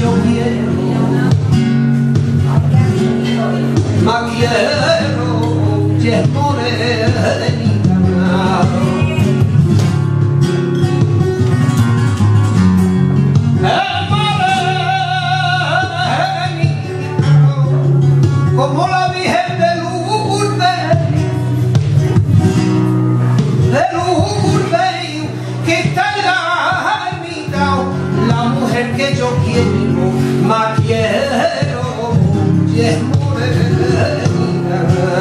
yo quiero, más quiero y es morenita. Es morenita como la Virgen de Lourdes, que está en la ermita, la mujer que yo quiero, más quiero y es morenita.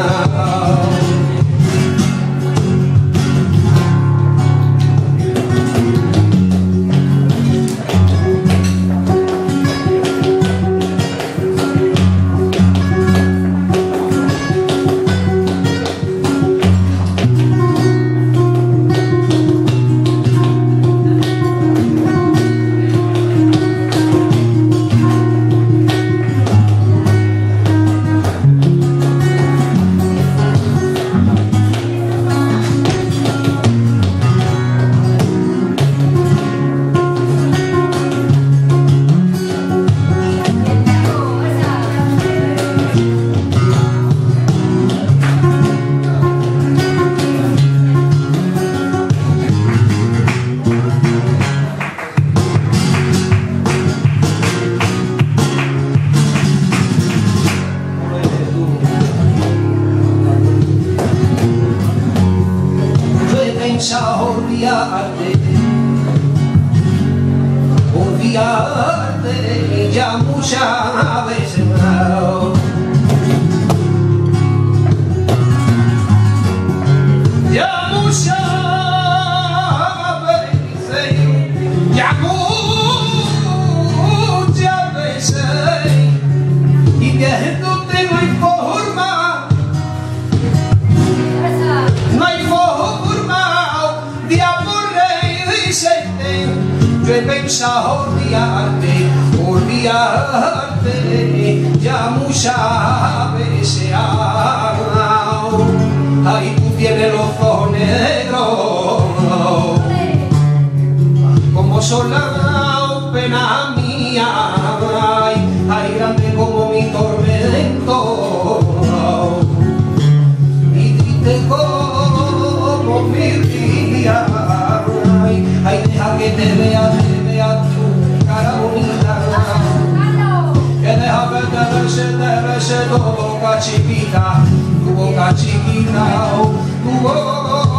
Olvidarte ya muchas veces más. Ya muchas veces, ya muchas veces, y viéndote no hay forma. No hay forma de aborrecerte. Yo he pensado olvidarte, ya muchas veces. Ahí tú tienes los ojos negros, como son las penas mías, ay, grande como mi tormento, y triste como mi día. Ay, deja que te vea tu cara bonita, que deja que te bese tu boca chiquita, tu boca chiquita, tu boca.